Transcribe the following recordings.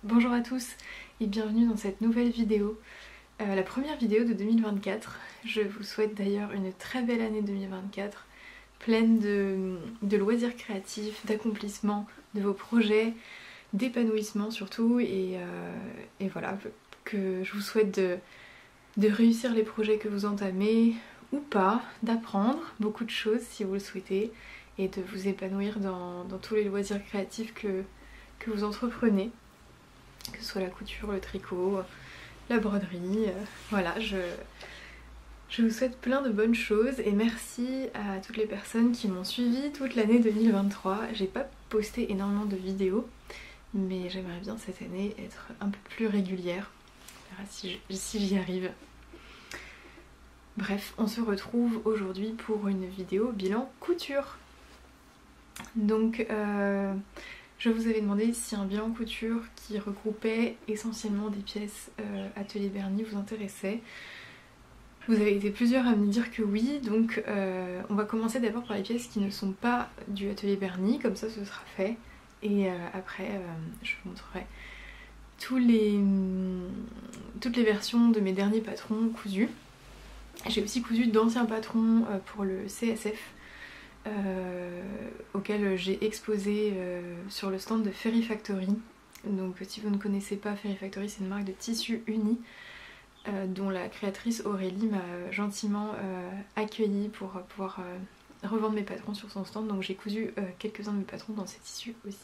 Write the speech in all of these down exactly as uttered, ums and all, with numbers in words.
Bonjour à tous et bienvenue dans cette nouvelle vidéo, euh, la première vidéo de deux mille vingt-quatre. Je vous souhaite d'ailleurs une très belle année deux mille vingt-quatre, pleine de, de loisirs créatifs, d'accomplissements de vos projets, d'épanouissement surtout, et, euh, et voilà, que je vous souhaite de, de réussir les projets que vous entamez ou pas, d'apprendre beaucoup de choses si vous le souhaitez, et de vous épanouir dans, dans tous les loisirs créatifs que, que vous entreprenez. Que ce soit la couture, le tricot, la broderie, euh, voilà, je, je vous souhaite plein de bonnes choses et merci à toutes les personnes qui m'ont suivi toute l'année deux mille vingt-trois. J'ai pas posté énormément de vidéos, mais j'aimerais bien cette année être un peu plus régulière. On verra si je- si j'y arrive. Bref, on se retrouve aujourd'hui pour une vidéo bilan couture. Donc, euh, je vous avais demandé si un bilan couture qui regroupait essentiellement des pièces euh, Atelier Berny vous intéressait. Vous avez été plusieurs à me dire que oui, donc euh, on va commencer d'abord par les pièces qui ne sont pas du Atelier Berny, comme ça ce sera fait. Et euh, après, euh, je vous montrerai tous les, toutes les versions de mes derniers patrons cousus. J'ai aussi cousu d'anciens patrons euh, pour le C S F. Euh, auquel j'ai exposé euh, sur le stand de Fairy Factory. Donc si vous ne connaissez pas Fairy Factory, c'est une marque de tissus unis euh, dont la créatrice Aurélie m'a gentiment euh, accueillie pour pouvoir euh, revendre mes patrons sur son stand. Donc j'ai cousu euh, quelques-uns de mes patrons dans ces tissus aussi.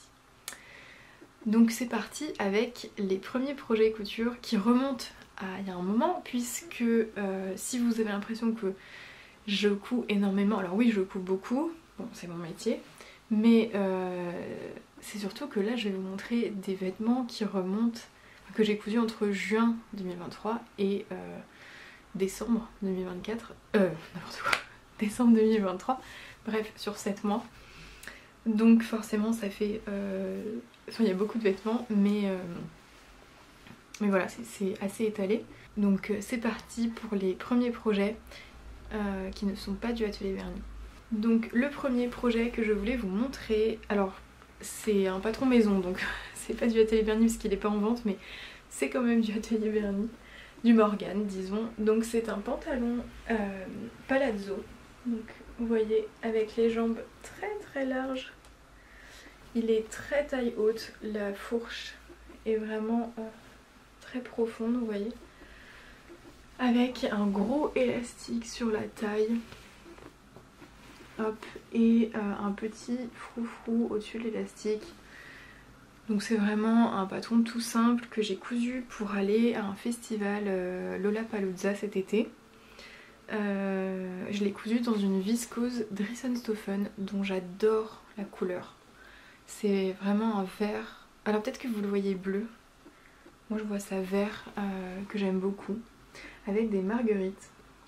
Donc c'est parti avec les premiers projets couture qui remontent à il y a un moment, puisque euh, si vous avez l'impression que je couds énormément, alors oui je couds beaucoup, bon c'est mon métier, mais euh, c'est surtout que là je vais vous montrer des vêtements qui remontent, que j'ai cousus entre juin deux mille vingt-trois et euh, décembre deux mille vingt-quatre, euh n'importe quoi, décembre deux mille vingt-trois, bref sur sept mois. Donc forcément ça fait, euh... enfin il y a beaucoup de vêtements, mais, euh... mais voilà c'est assez étalé. Donc euh, c'est parti pour les premiers projets. Euh, qui ne sont pas du Atelier Berny. Donc le premier projet que je voulais vous montrer, alors c'est un patron maison donc c'est pas du Atelier Berny parce qu'il n'est pas en vente, mais c'est quand même du Atelier Berny, du Morgan disons. Donc c'est un pantalon euh, palazzo, donc vous voyez avec les jambes très très larges, il est très taille haute, la fourche est vraiment euh, très profonde, vous voyez, avec un gros élastique sur la taille, hop, et euh, un petit froufrou au-dessus de l'élastique. Donc c'est vraiment un patron tout simple que j'ai cousu pour aller à un festival euh, Lollapalooza cet été. Euh, je l'ai cousu dans une viscose Drissenstoffen dont j'adore la couleur. C'est vraiment un vert, alors peut-être que vous le voyez bleu, moi je vois ça vert euh, que j'aime beaucoup, avec des marguerites.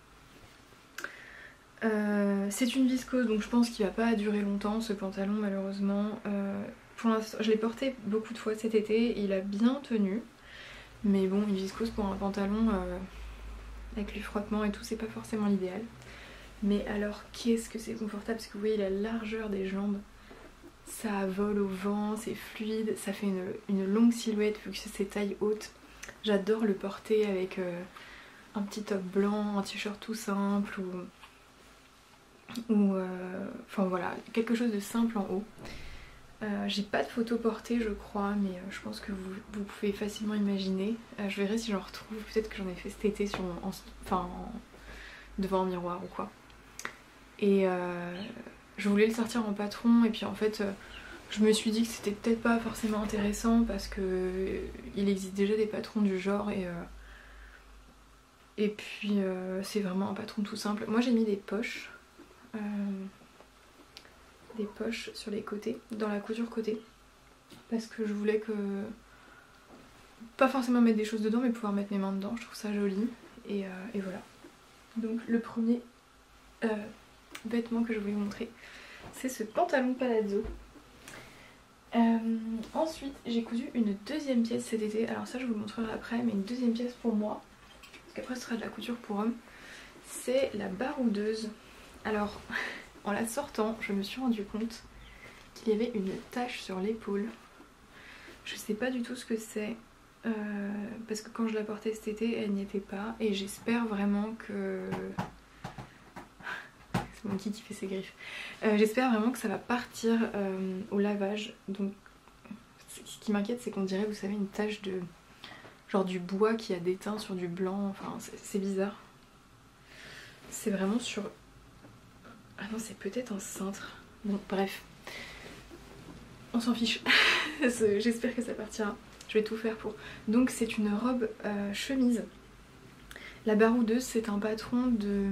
Euh, c'est une viscose donc je pense qu'il va pas durer longtemps ce pantalon malheureusement. Euh, pour l'instant, je l'ai porté beaucoup de fois cet été, il a bien tenu, mais bon, une viscose pour un pantalon euh, avec les frottements et tout, c'est pas forcément l'idéal. Mais alors qu'est-ce que c'est confortable, parce que vous voyez la largeur des jambes, ça vole au vent, c'est fluide, ça fait une, une longue silhouette vu que c'est taille haute. J'adore le porter avec euh, un petit top blanc, un t-shirt tout simple ou, ou euh, enfin voilà, quelque chose de simple en haut. Euh, j'ai pas de photo portée je crois, mais euh, je pense que vous, vous pouvez facilement imaginer. Euh, je verrai si j'en retrouve, peut-être que j'en ai fait cet été sur, en, enfin, en, devant un miroir ou quoi. Et euh, je voulais le sortir en patron et puis en fait euh, je me suis dit que c'était peut-être pas forcément intéressant parce que euh, il existe déjà des patrons du genre et... Euh, Et puis euh, c'est vraiment un patron tout simple. Moi j'ai mis des poches, euh, des poches sur les côtés, dans la couture côté, parce que je voulais que, pas forcément mettre des choses dedans, mais pouvoir mettre mes mains dedans, je trouve ça joli. Et, euh, et voilà. Donc le premier euh, vêtement que je voulais vous montrer, c'est ce pantalon palazzo. Euh, ensuite j'ai cousu une deuxième pièce cet été, alors ça je vous le montrerai après, mais une deuxième pièce pour moi. Après ce sera de la couture pour hommes, c'est la baroudeuse. Alors en la sortant je me suis rendu compte qu'il y avait une tache sur l'épaule, Je sais pas du tout ce que c'est. Euh, parce que quand je la portais cet été, elle n'y était pas. Et j'espère vraiment que... C'est mon kit qui fait ses griffes. Euh, j'espère vraiment que ça va partir euh, au lavage. Donc ce qui m'inquiète, c'est qu'on dirait, vous savez, une tache de... genre du bois qui a déteint sur du blanc. Enfin, c'est bizarre. C'est vraiment sur... Ah non, c'est peut-être un cintre. Bon, bref. On s'en fiche. J'espère que ça partira. Je vais tout faire pour. Donc c'est une robe euh, chemise. La baroudeuse, c'est un patron de,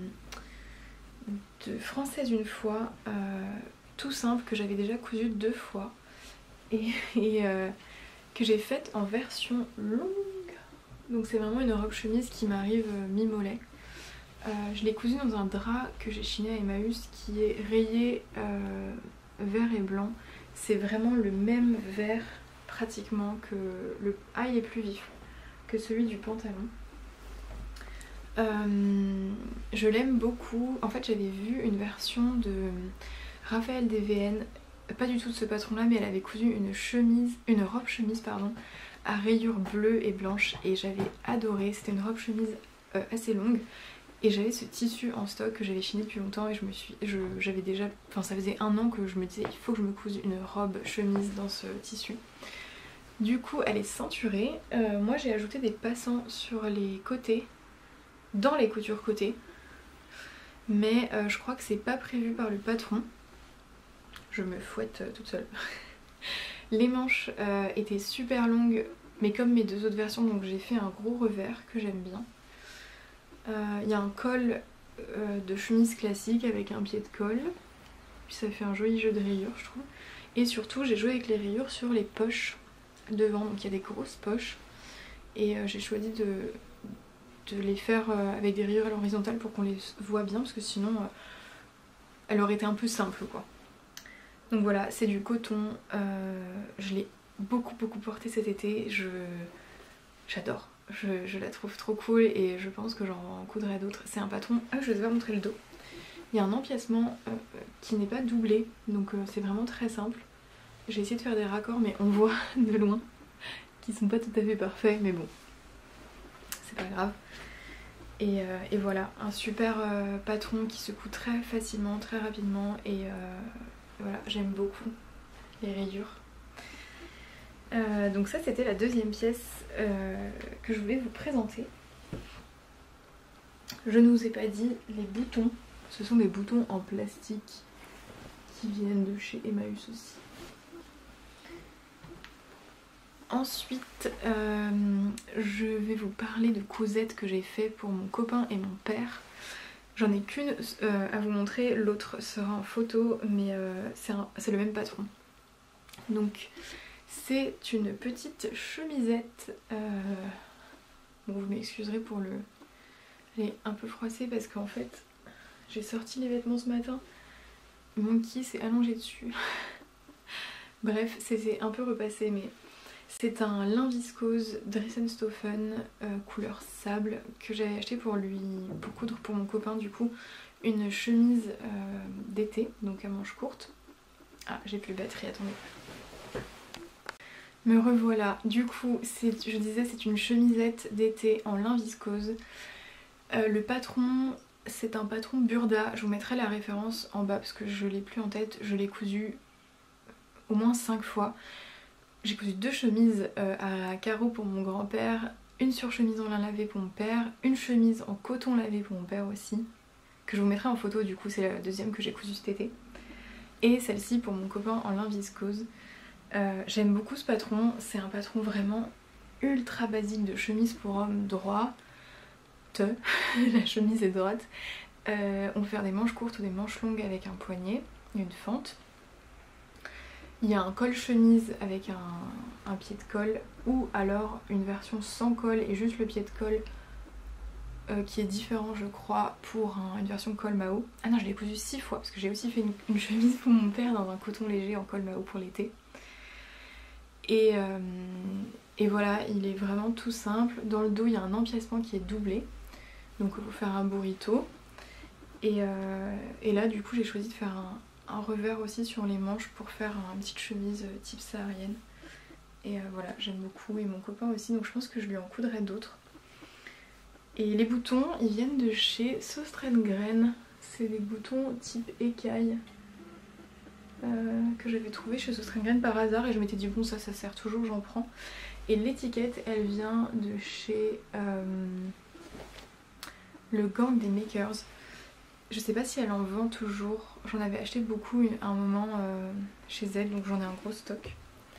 de Française une fois, euh, tout simple, que j'avais déjà cousu deux fois et, et euh, que j'ai faite en version longue. Donc c'est vraiment une robe chemise qui m'arrive euh, mi-mollet. Euh, je l'ai cousue dans un drap que j'ai chiné à Emmaüs qui est rayé euh, vert et blanc. C'est vraiment le même vert pratiquement que le... Ah, il est plus vif que celui du pantalon. Euh, je l'aime beaucoup. En fait, j'avais vu une version de Raphaël D V N, pas du tout de ce patron là, mais elle avait cousu une chemise, une robe chemise pardon, à rayures bleues et blanches et j'avais adoré. C'était une robe chemise euh, assez longue. Et j'avais ce tissu en stock que j'avais chiné depuis longtemps et je me suis, j'avais déjà, enfin ça faisait un an que je me disais il faut que je me couse une robe chemise dans ce tissu. Du coup elle est ceinturée, euh, moi j'ai ajouté des passants sur les côtés, dans les coutures côtés, mais euh, je crois que c'est pas prévu par le patron. Je me fouette euh, toute seule. Les manches euh, étaient super longues, mais comme mes deux autres versions, donc j'ai fait un gros revers que j'aime bien. Il euh, y a un col euh, de chemise classique avec un pied de colle, puis ça fait un joli jeu de rayures je trouve. Et surtout j'ai joué avec les rayures sur les poches devant, donc il y a des grosses poches et euh, j'ai choisi de, de les faire euh, avec des rayures à l'horizontale pour qu'on les voit bien parce que sinon euh, elle aurait été un peu simple quoi. Donc voilà, c'est du coton, euh, je l'ai beaucoup beaucoup porté cet été, je j'adore. Je, je la trouve trop cool et je pense que j'en coudrai d'autres. C'est un patron... Ah, je vais vous montrer le dos. Il y a un empiècement euh, qui n'est pas doublé, donc euh, c'est vraiment très simple. J'ai essayé de faire des raccords, mais on voit de loin qu'ils sont pas tout à fait parfaits, mais bon, c'est pas grave. Et, euh, et voilà, un super euh, patron qui se coud très facilement, très rapidement, et euh, voilà, j'aime beaucoup les rayures. Euh, donc ça c'était la deuxième pièce euh, que je voulais vous présenter. Je ne vous ai pas dit les boutons. Ce sont des boutons en plastique qui viennent de chez Emmaüs aussi. Ensuite euh, je vais vous parler de cousettes que j'ai fait pour mon copain et mon père. J'en ai qu'une euh, à vous montrer, l'autre sera en photo, mais euh, c'est le même patron. Donc c'est une petite chemisette, euh... bon vous m'excuserez pour le... Elle est un peu froissée parce qu'en fait j'ai sorti les vêtements ce matin, mon qui s'est allongé dessus. Bref, c'est un peu repassé mais c'est un lin viscose Dressenstoffen euh, couleur sable que j'avais acheté pour lui, pour coudre pour mon copain du coup, une chemise euh, d'été, donc à manches courtes. Ah j'ai plus de batterie, attendez. Me revoilà, du coup je disais c'est une chemisette d'été en lin viscose. Euh, le patron c'est un patron Burda, je vous mettrai la référence en bas parce que je l'ai plus en tête, je l'ai cousu au moins cinq fois. J'ai cousu deux chemises euh, à carreaux pour mon grand-père, une surchemise en lin lavé pour mon père, une chemise en coton lavé pour mon père aussi, que je vous mettrai en photo du coup, c'est la deuxième que j'ai cousue cet été. Et celle-ci pour mon copain en lin viscose. Euh, J'aime beaucoup ce patron, c'est un patron vraiment ultra basique de chemise pour homme droit. Te, la chemise est droite. Euh, on peut faire des manches courtes ou des manches longues avec un poignet et une fente. Il y a un col chemise avec un, un pied de colle ou alors une version sans col et juste le pied de colle euh, qui est différent je crois pour un, une version col Mao. Ah non, je l'ai cousu six fois parce que j'ai aussi fait une, une chemise pour mon père dans un coton léger en col Mao pour l'été. Et, euh, et voilà, il est vraiment tout simple. Dans le dos, il y a un empiècement qui est doublé. Donc il faut faire un burrito. Et, euh, et là, du coup, j'ai choisi de faire un, un revers aussi sur les manches pour faire une petite chemise type saharienne. Et et euh, voilà, j'aime beaucoup, et mon copain aussi, donc je pense que je lui en coudrai d'autres. Et les boutons, ils viennent de chez Søstrene. C'est des boutons type écaille euh, que j'avais trouvé chez Søstrene par hasard, et je m'étais dit bon ça ça sert toujours, j'en prends. Et l'étiquette elle vient de chez euh, le Gang des Makers. Je sais pas si elle en vend toujours, j'en avais acheté beaucoup à un moment euh, chez elle, donc j'en ai un gros stock.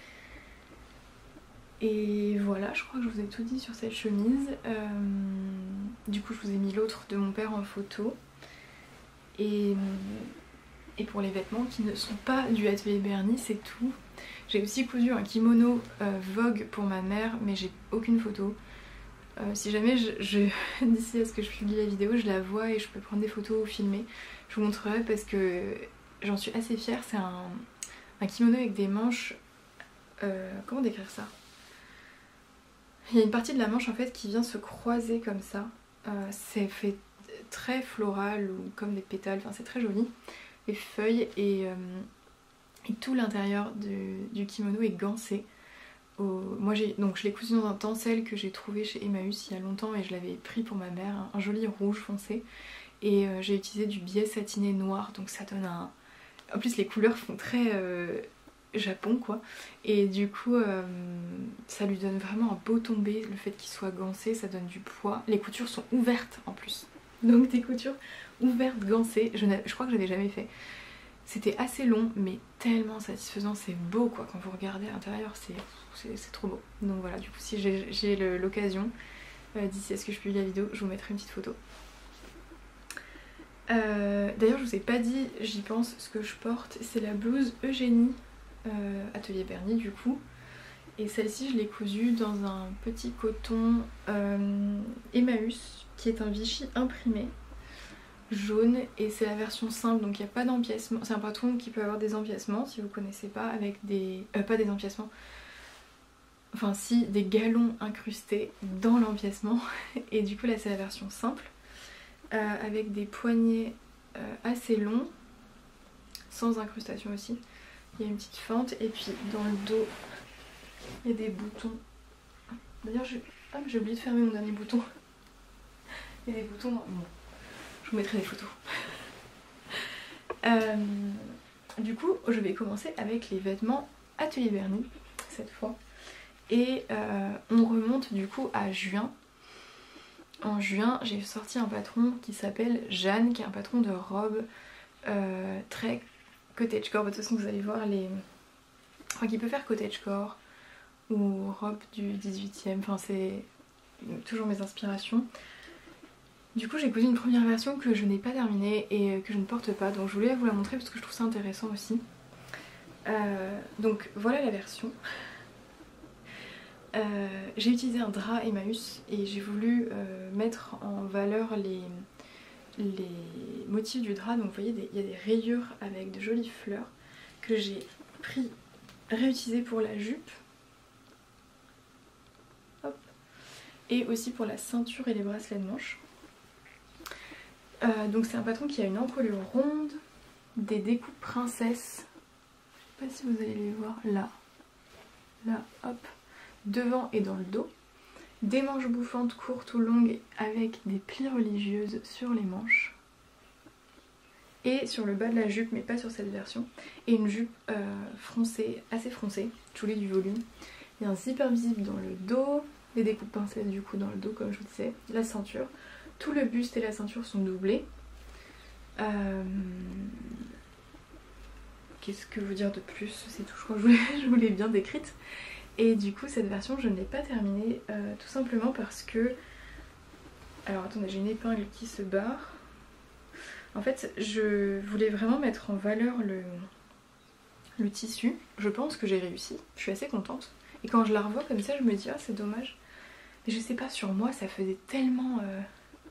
Et voilà, je crois que je vous ai tout dit sur cette chemise. Euh, du coup je vous ai mis l'autre de mon père en photo. Et, et pour les vêtements qui ne sont pas du Atelier Bernie, c'est tout. J'ai aussi cousu un kimono euh, Vogue pour ma mère, mais j'ai aucune photo. Euh, si jamais je, je d'ici à ce que je publie la vidéo, je la vois et je peux prendre des photos ou filmer, je vous montrerai parce que j'en suis assez fière. C'est un, un kimono avec des manches... Euh, comment décrire ça? Il y a une partie de la manche en fait qui vient se croiser comme ça. Euh, c'est fait très floral ou comme des pétales, enfin c'est très joli. Les feuilles et, euh, et tout l'intérieur du, du kimono est gancé. Au... Moi j'ai donc je l'ai cousu dans un tencel que j'ai trouvé chez Emmaüs il y a longtemps et je l'avais pris pour ma mère, un, un joli rouge foncé. Et euh, j'ai utilisé du biais satiné noir, donc ça donne un... En plus les couleurs font très... Euh... Japon quoi, et du coup euh, ça lui donne vraiment un beau tombé, le fait qu'il soit gancé, ça donne du poids. Les coutures sont ouvertes en plus, donc des coutures ouvertes gancées, je, je crois que je l'avais jamais fait. C'était assez long mais tellement satisfaisant, c'est beau quoi, quand vous regardez à l'intérieur c'est trop beau. Donc voilà, du coup si j'ai l'occasion euh, d'ici à ce que je publie la vidéo, je vous mettrai une petite photo. Euh, D'ailleurs je vous ai pas dit, j'y pense, ce que je porte, c'est la blouse Eugénie Euh, Atelier Bernie du coup, et celle-ci je l'ai cousue dans un petit coton euh, Emmaüs qui est un Vichy imprimé jaune, et c'est la version simple donc il n'y a pas d'empiècement. C'est un patron qui peut avoir des empiècements si vous connaissez pas, avec des... Euh, pas des empiècements, enfin si, des galons incrustés dans l'empiècement et du coup là c'est la version simple euh, avec des poignets euh, assez longs, sans incrustation aussi. Il y a une petite fente et puis dans le dos il y a des boutons. D'ailleurs j'ai ah, oublié de fermer mon dernier bouton. Il y a des boutons dans... Bon, je vous mettrai des photos. euh, du coup je vais commencer avec les vêtements Atelier Bernie cette fois. Et euh, on remonte du coup à juin. En juin j'ai sorti un patron qui s'appelle Jeanne, qui est un patron de robe euh, très cottagecore. De toute façon vous allez voir les... Enfin qui peut faire cottagecore ou robe du dix-huitième, enfin c'est toujours mes inspirations. Du coup j'ai cousu une première version que je n'ai pas terminée et que je ne porte pas, donc je voulais vous la montrer parce que je trouve ça intéressant aussi. Euh, donc voilà la version. Euh, j'ai utilisé un drap Emmaüs et j'ai voulu euh, mettre en valeur les... les motifs du drap. Donc vous voyez il y a des rayures avec de jolies fleurs que j'ai pris, réutilisé pour la jupe. Hop. Et aussi pour la ceinture et les bracelets de manche. Euh, donc c'est un patron qui a une encolure ronde, des découpes princesse, je sais pas si vous allez les voir, là, là, hop, devant et dans le dos. Des manches bouffantes courtes ou longues avec des plis religieuses sur les manches. Et sur le bas de la jupe, mais pas sur cette version. Et une jupe euh, froncée, assez froncée, je voulais du volume. Il y a un zipper visible dans le dos, des découpes princesse du coup dans le dos comme je vous disais, la ceinture. Tout le buste et la ceinture sont doublés. Euh... Qu'est-ce que vous dire de plus? C'est tout, je crois que je vous l'ai- je vous l'ai bien décrite. Et du coup cette version je ne l'ai pas terminée euh, tout simplement parce que... Alors attendez, j'ai une épingle qui se barre. En fait je voulais vraiment mettre en valeur le, le tissu. Je pense que j'ai réussi, je suis assez contente. Et quand je la revois comme ça je me dis ah c'est dommage. Mais je sais pas, sur moi ça faisait tellement... Euh...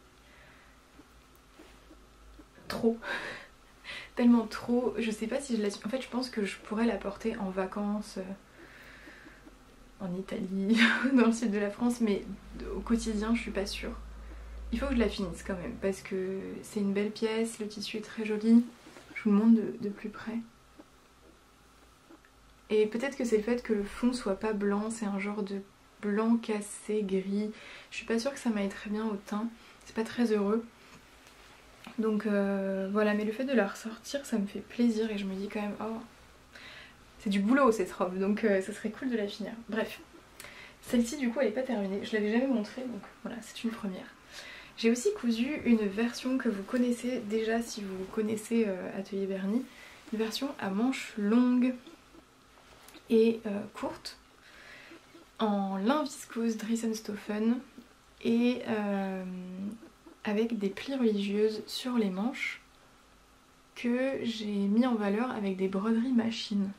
trop. Tellement trop. Je sais pas si je la... En fait je pense que je pourrais la porter en vacances... Euh... en Italie, dans le sud de la France, mais au quotidien je suis pas sûre. Il faut que je la finisse quand même parce que c'est une belle pièce, le tissu est très joli. Je vous le montre de, de plus près. Et peut-être que c'est le fait que le fond soit pas blanc, c'est un genre de blanc cassé, gris. Je suis pas sûre que ça m'aille très bien au teint, c'est pas très heureux. Donc euh, voilà, mais le fait de la ressortir, ça me fait plaisir et je me dis quand même, oh, c'est du boulot cette robe, donc euh, ça serait cool de la finir. Bref, celle-ci du coup elle est pas terminée, je l'avais jamais montrée, donc voilà, c'est une première. J'ai aussi cousu une version que vous connaissez déjà si vous connaissez euh, Atelier Bernie, une version à manches longues et euh, courtes, en lin viscose Dressenstoffen et euh, avec des plis religieuses sur les manches que j'ai mis en valeur avec des broderies machine.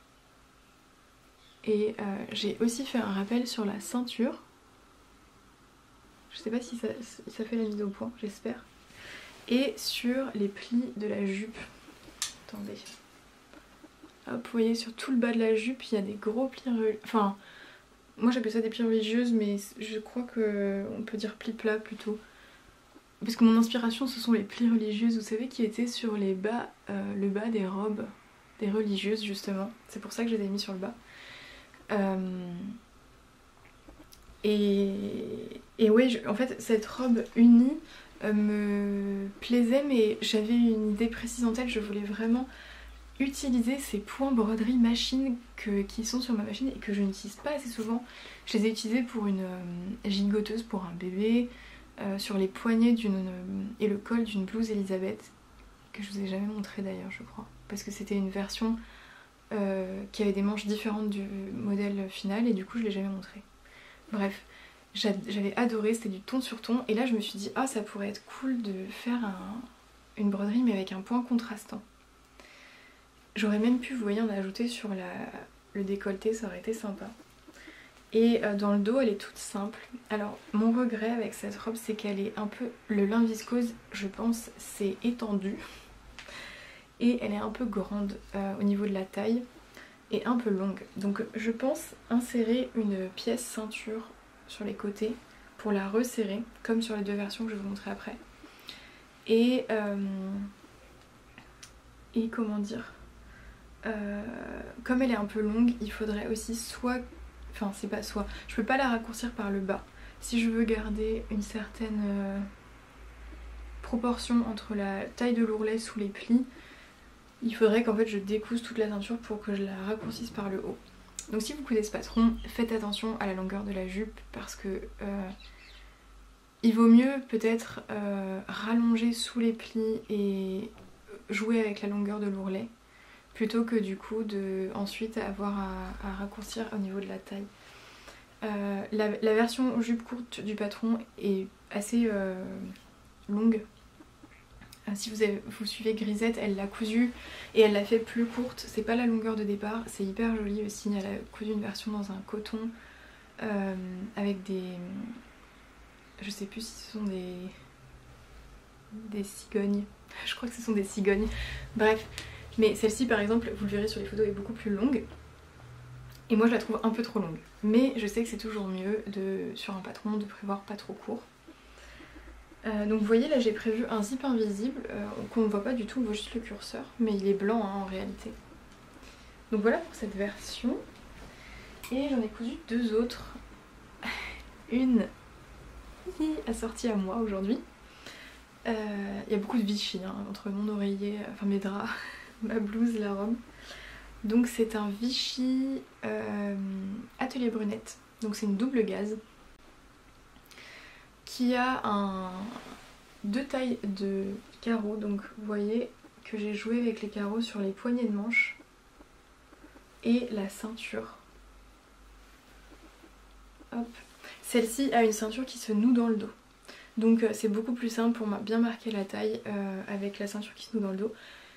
Et euh, j'ai aussi fait un rappel sur la ceinture. Je sais pas si ça, ça fait la mise au point, j'espère. Et sur les plis de la jupe. Attendez. Hop, vous voyez sur tout le bas de la jupe, il y a des gros plis religieux. Enfin, moi j'appelle ça des plis religieuses, mais je crois qu'on peut dire plis plats plutôt. Parce que mon inspiration, ce sont les plis religieuses, vous savez, qui étaient sur les bas, euh, le bas des robes des religieuses justement. C'est pour ça que je les ai mis sur le bas. Euh... Et, et ouais, je... en fait, cette robe unie euh, me plaisait, mais j'avais une idée précise en tête. Je voulais vraiment utiliser ces points broderie machine que... qui sont sur ma machine et que je n'utilise pas assez souvent. Je les ai utilisés pour une euh, gigoteuse pour un bébé, euh, sur les poignets d'une euh, et le col d'une blouse Elisabeth, que je vous ai jamais montré d'ailleurs, je crois, parce que c'était une version euh, qui avait des manches différentes du modèle final et du coup je l'ai jamais montré. Bref, j'avais adoré, c'était du ton sur ton et là je me suis dit ah ça pourrait être cool de faire un, une broderie mais avec un point contrastant. J'aurais même pu, vous voyez, en ajouter sur la, le décolleté, ça aurait été sympa. Et euh, dans le dos elle est toute simple. Alors mon regret avec cette robe c'est qu'elle est un peu, le lin viscose je pense c'est étendu et elle est un peu grande euh, au niveau de la taille et un peu longue. Donc je pense insérer une pièce ceinture sur les côtés pour la resserrer comme sur les deux versions que je vais vous montrer après. Et, euh, et comment dire euh, comme elle est un peu longue il faudrait aussi soit, enfin c'est pas soit, je peux pas la raccourcir par le bas. Si je veux garder une certaine euh, proportion entre la taille de l'ourlet sous les plis, il faudrait qu'en fait je découse toute la ceinture pour que je la raccourcisse par le haut. Donc si vous cousez ce patron, faites attention à la longueur de la jupe parce que euh, il vaut mieux peut-être euh, rallonger sous les plis et jouer avec la longueur de l'ourlet plutôt que du coup de ensuite avoir à, à raccourcir au niveau de la taille. Euh, la, la version jupe courte du patron est assez euh, longue. Si vous, avez, vous suivez Grisette, elle l'a cousue et elle l'a fait plus courte. C'est pas la longueur de départ, c'est hyper joli aussi. Elle a cousu une version dans un coton euh, avec des... Je sais plus si ce sont des... des cigognes. Je crois que ce sont des cigognes. Bref, mais celle-ci par exemple, vous le verrez sur les photos, est beaucoup plus longue. Et moi je la trouve un peu trop longue. Mais je sais que c'est toujours mieux de, sur un patron de prévoir pas trop court. Euh, donc vous voyez là j'ai prévu un zip invisible euh, qu'on ne voit pas du tout, on voit juste le curseur, mais il est blanc hein, en réalité. Donc voilà pour cette version. Et j'en ai cousu deux autres. Une qui a sorti à moi aujourd'hui. Il euh, y a beaucoup de Vichy hein, entre mon oreiller, enfin mes draps, ma blouse, la robe. Donc c'est un Vichy euh, Atelier Brunette. Donc c'est une double gaze qui a un, deux tailles de carreaux, donc vous voyez que j'ai joué avec les carreaux sur les poignées de manche et la ceinture. Hop. Celle-ci a une ceinture qui se noue dans le dos, donc c'est beaucoup plus simple pour bien marquer la taille euh, avec la ceinture qui se noue dans le dos.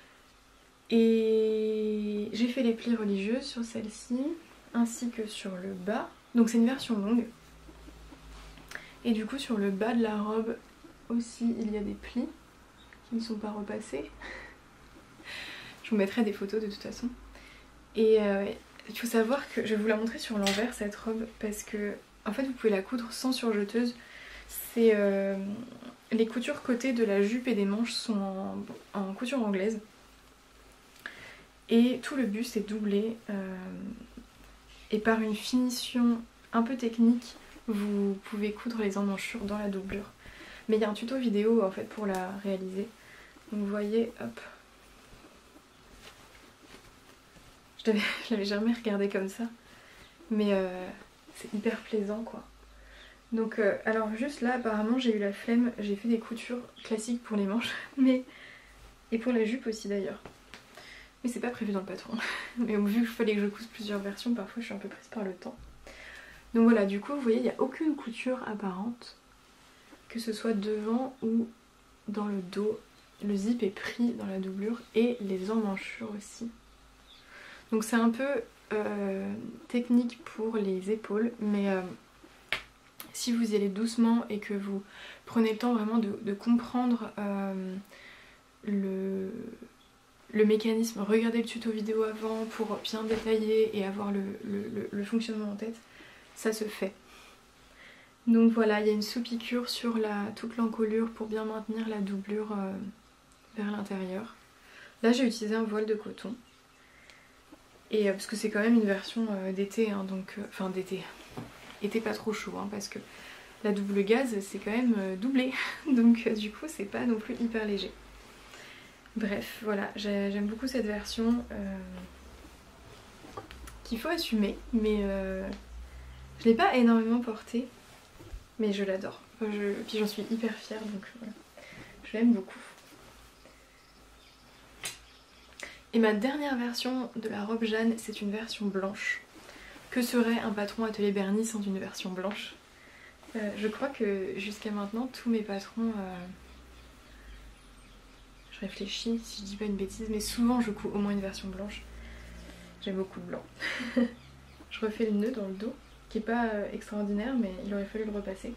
Et j'ai fait les plis religieux sur celle-ci ainsi que sur le bas, donc c'est une version longue. Et du coup sur le bas de la robe aussi il y a des plis qui ne sont pas repassés. Je vous mettrai des photos de toute façon. Et euh, il faut savoir que je vais vous la montrer sur l'envers cette robe parce que en fait vous pouvez la coudre sans surjeteuse. C'est euh, les coutures côté de la jupe et des manches sont en, en couture anglaise. Et tout le but c'est doubler euh, et par une finition un peu technique vous pouvez coudre les emmanchures dans la doublure. Mais il y a un tuto vidéo en fait pour la réaliser. Donc vous voyez, hop. Je l'avais jamais regardé comme ça. Mais euh, c'est hyper plaisant quoi. Donc euh, alors juste là apparemment j'ai eu la flemme, j'ai fait des coutures classiques pour les manches. mais Et pour la jupe aussi d'ailleurs. Mais c'est pas prévu dans le patron. Mais vu qu'il fallait que je couse plusieurs versions, parfois je suis un peu prise par le temps. Donc voilà, du coup vous voyez il n'y a aucune couture apparente. Que ce soit devant ou dans le dos. Le zip est pris dans la doublure et les emmanchures aussi. Donc c'est un peu euh, technique pour les épaules, mais euh, si vous y allez doucement et que vous prenez le temps vraiment de, de comprendre euh, le, le mécanisme, regardez le tuto vidéo avant pour bien détailler et avoir le, le, le fonctionnement en tête, ça se fait. Donc voilà, il y a une sous-piqûre sur la, toute l'encolure pour bien maintenir la doublure euh, vers l'intérieur. Là j'ai utilisé un voile de coton. Et euh, parce que c'est quand même une version euh, d'été, hein, donc... Enfin euh, d'été. Été pas trop chaud, hein, parce que la double gaze c'est quand même euh, doublé. Donc euh, du coup c'est pas non plus hyper léger. Bref, voilà, j'aime beaucoup cette version euh, qu'il faut assumer, mais euh, je l'ai pas énormément portée. Mais je l'adore. Enfin, je... Puis j'en suis hyper fière, donc voilà. Je l'aime beaucoup. Et ma dernière version de la robe Jeanne, c'est une version blanche. Que serait un patron Atelier Bernie sans une version blanche? euh, Je crois que jusqu'à maintenant, tous mes patrons... Euh... Je réfléchis si je dis pas une bêtise, mais souvent je couds au moins une version blanche. J'aime beaucoup le blanc. Je refais le nœud dans le dos. Qui est pas extraordinaire mais il aurait fallu le repasser.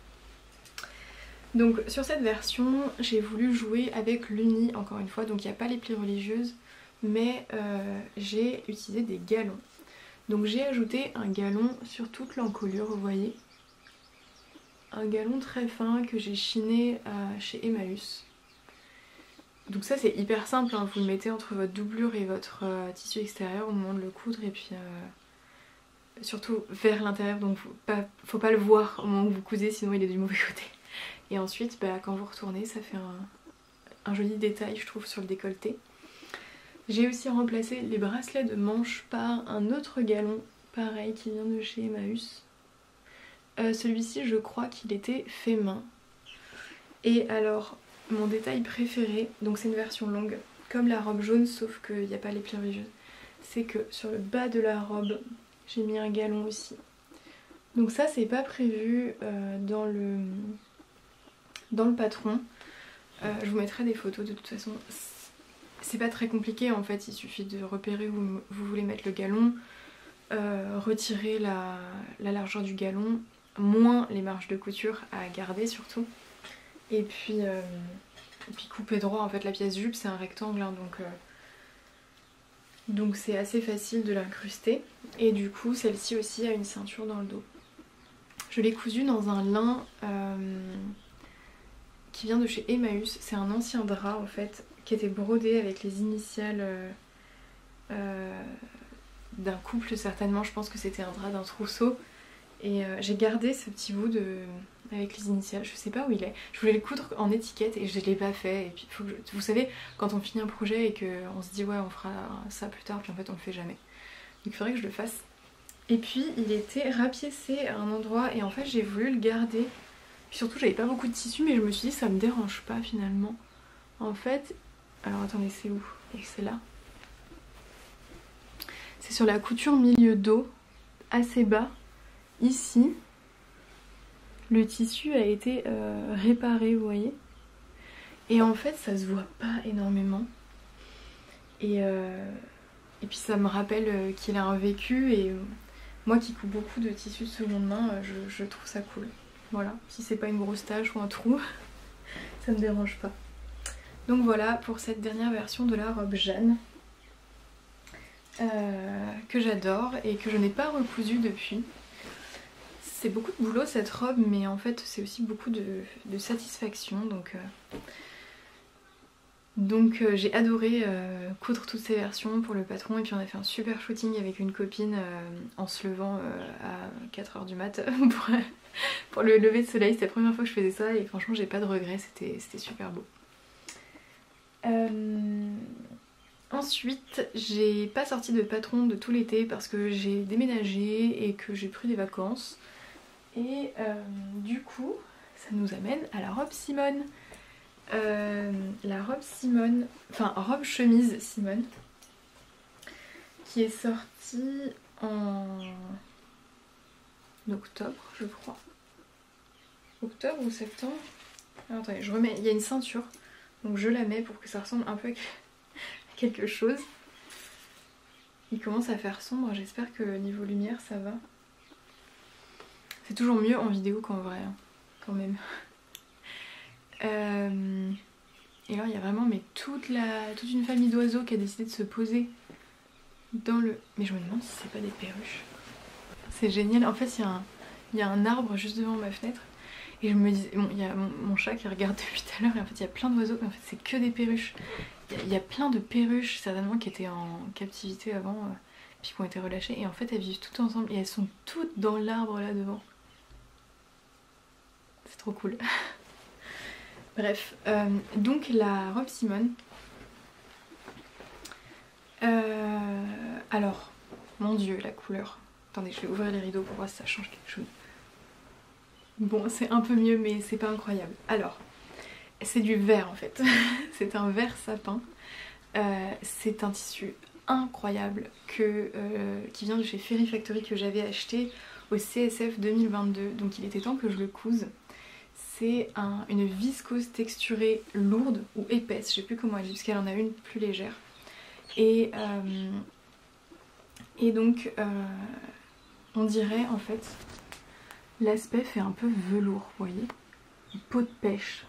Donc sur cette version j'ai voulu jouer avec l'uni encore une fois, donc il n'y a pas les plis religieuses mais euh, j'ai utilisé des galons. Donc j'ai ajouté un galon sur toute l'encolure, vous voyez, un galon très fin que j'ai chiné euh, chez Emmaüs. Donc ça c'est hyper simple, hein. Vous le mettez entre votre doublure et votre euh, tissu extérieur au moment de le coudre et puis euh, surtout vers l'intérieur, donc faut pas, faut pas le voir au moment où vous cousez sinon il est du mauvais côté. Et ensuite bah, quand vous retournez ça fait un, un joli détail je trouve sur le décolleté. J'ai aussi remplacé les bracelets de manche par un autre galon pareil qui vient de chez Emmaüs. Euh, Celui-ci je crois qu'il était fait main. Et alors mon détail préféré, donc c'est une version longue comme la robe jaune sauf qu'il n'y a pas les plis religieuses, c'est que sur le bas de la robe j'ai mis un galon aussi. Donc ça c'est pas prévu euh, dans, le, dans le patron. Euh, je vous mettrai des photos de toute façon. C'est pas très compliqué en fait, il suffit de repérer où vous voulez mettre le galon, euh, retirer la, la largeur du galon, moins les marges de couture à garder surtout. Et puis, euh, et puis couper droit, en fait la pièce jupe c'est un rectangle hein, donc... Euh, Donc c'est assez facile de l'incruster. Et du coup celle-ci aussi a une ceinture dans le dos. Je l'ai cousue dans un lin euh, qui vient de chez Emmaüs. C'est un ancien drap en fait qui était brodé avec les initiales euh, euh, d'un couple certainement. Je pense que c'était un drap d'un trousseau. Et euh, j'ai gardé ce petit bout de... avec les initiales, je sais pas où il est. Je voulais le coudre en étiquette et je l'ai pas fait. Et puis faut que je... vous savez, quand on finit un projet et qu'on se dit ouais on fera ça plus tard, puis en fait on le fait jamais. Donc il faudrait que je le fasse. Et puis il était rapiécé à un endroit et en fait j'ai voulu le garder. Puis surtout j'avais pas beaucoup de tissu mais je me suis dit ça me dérange pas finalement. En fait, alors attendez c'est où? Et c'est là. C'est sur la couture milieu dos, assez bas. Ici, le tissu a été euh, réparé, vous voyez. Et en fait, ça se voit pas énormément. Et, euh, et puis ça me rappelle qu'il a un vécu. Et moi qui couds beaucoup de tissus de seconde main, je, je trouve ça cool. Voilà, si c'est pas une grosse tache ou un trou, ça me dérange pas. Donc voilà pour cette dernière version de la robe Jeanne. Euh, que j'adore et que je n'ai pas recousue depuis. C'est beaucoup de boulot cette robe mais en fait c'est aussi beaucoup de, de satisfaction donc, euh, Donc euh, j'ai adoré euh, coudre toutes ces versions pour le patron et puis on a fait un super shooting avec une copine euh, en se levant euh, à quatre heures du mat pour, pour le lever de soleil. C'était la première fois que je faisais ça et franchement j'ai pas de regrets, c'était super beau. Euh... Ensuite j'ai pas sorti de patron de tout l'été parce que j'ai déménagé et que j'ai pris des vacances. Et euh, du coup ça nous amène à la robe Simone. Euh, la robe Simone, enfin robe chemise Simone, qui est sortie en octobre je crois. Octobre ou septembre. Alors, attendez, je remets, il y a une ceinture, donc je la mets pour que ça ressemble un peu à quelque chose. Il commence à faire sombre, j'espère que niveau lumière ça va. C'est toujours mieux en vidéo qu'en vrai, hein, quand même. Euh, et là il y a vraiment mais toute, la, toute une famille d'oiseaux qui a décidé de se poser dans le... Mais je me demande si c'est pas des perruches. C'est génial, en fait il y, a un, il y a un arbre juste devant ma fenêtre et je me dis, bon, il y a mon, mon chat qui regarde depuis tout à l'heure et en fait il y a plein d'oiseaux mais en fait c'est que des perruches. Il y, a, il y a plein de perruches certainement qui étaient en captivité avant euh, puis qui ont été relâchées et en fait elles vivent toutes ensemble et elles sont toutes dans l'arbre là devant. C'est trop cool. Bref, euh, donc la robe Simone. Euh, alors, mon dieu, la couleur. Attendez, je vais ouvrir les rideaux pour voir si ça change quelque chose. Bon, c'est un peu mieux, mais c'est pas incroyable. Alors, c'est du vert en fait. C'est un vert sapin. Euh, c'est un tissu incroyable que, euh, qui vient de chez Fairy Factory que j'avais acheté au C S F deux mille vingt-deux. Donc il était temps que je le couse. C'est un, une viscose texturée lourde ou épaisse, je sais plus comment elle dit, parce qu'elle en a une plus légère. Et, euh, et donc, euh, on dirait en fait, l'aspect fait un peu velours, vous voyez, une peau de pêche.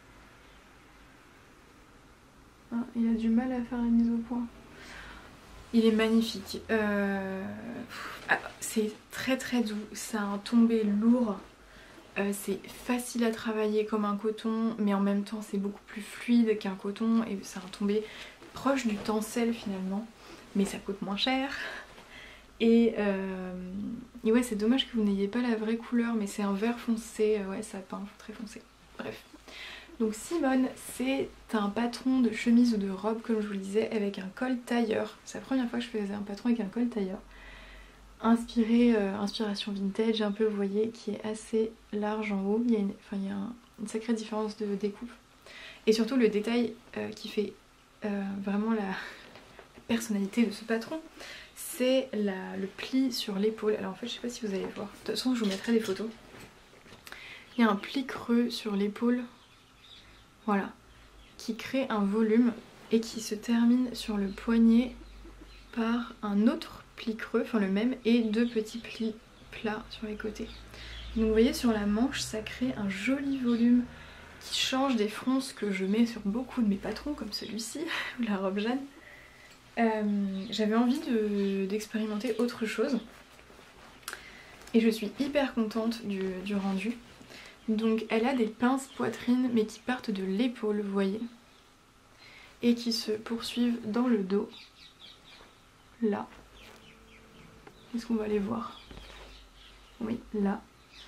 Ah, il a du mal à faire la mise au point. Il est magnifique. Euh, c'est très très doux, ça a un tombé lourd. Euh, c'est facile à travailler comme un coton mais en même temps c'est beaucoup plus fluide qu'un coton et ça a un tombé proche du tencel finalement mais ça coûte moins cher et, euh, et ouais c'est dommage que vous n'ayez pas la vraie couleur mais c'est un vert foncé, euh, ouais sapin très foncé, bref. Donc Simone c'est un patron de chemise ou de robe comme je vous le disais avec un col tailleur, c'est la première fois que je faisais un patron avec un col tailleur. Inspiré, euh, inspiration vintage un peu, vous voyez, qui est assez large en haut. Il y a une, enfin, il y a un, une sacrée différence de découpe. Et surtout le détail euh, qui fait euh, vraiment la, la personnalité de ce patron, c'est le pli sur l'épaule. Alors en fait, je sais pas si vous allez voir. De toute façon, je vous mettrai des photos. Il y a un pli creux sur l'épaule, voilà, qui crée un volume et qui se termine sur le poignet par un autre pli creux, enfin le même, et deux petits plis plats sur les côtés. Donc vous voyez sur la manche ça crée un joli volume qui change des fronces que je mets sur beaucoup de mes patrons comme celui-ci, ou la robe Jeanne. Euh, J'avais envie d'expérimenter de, autre chose et je suis hyper contente du, du rendu. Donc elle a des pinces poitrine mais qui partent de l'épaule, vous voyez, et qui se poursuivent dans le dos, là. Est-ce qu'on va les voir? Oui, là.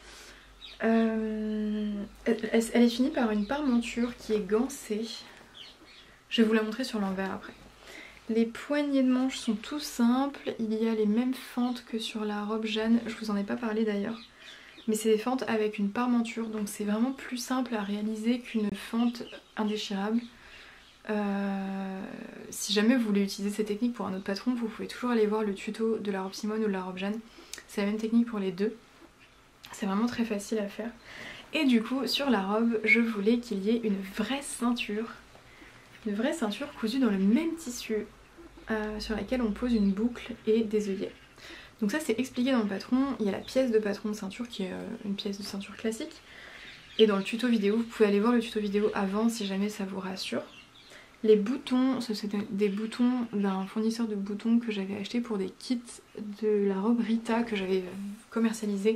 Euh, elle, elle est finie par une parmenture qui est gancée. Je vais vous la montrer sur l'envers après. Les poignées de manches sont tout simples. Il y a les mêmes fentes que sur la robe Jeanne. Je vous en ai pas parlé d'ailleurs. Mais c'est des fentes avec une parmenture. Donc c'est vraiment plus simple à réaliser qu'une fente indéchirable. Euh, si jamais vous voulez utiliser cette technique pour un autre patron, vous pouvez toujours aller voir le tuto de la robe Simone ou de la robe Jeanne. C'est la même technique pour les deux. C'est vraiment très facile à faire. Et du coup, sur la robe, je voulais qu'il y ait une vraie ceinture. Une vraie ceinture cousue dans le même tissu, euh, sur laquelle on pose une boucle et des œillets. Donc ça c'est expliqué dans le patron. Il y a la pièce de patron de ceinture qui est euh, une pièce de ceinture classique. Et dans le tuto vidéo, vous pouvez aller voir le tuto vidéo avant si jamais ça vous rassure. Les boutons, c'est des boutons d'un fournisseur de boutons que j'avais acheté pour des kits de la robe Rita que j'avais commercialisé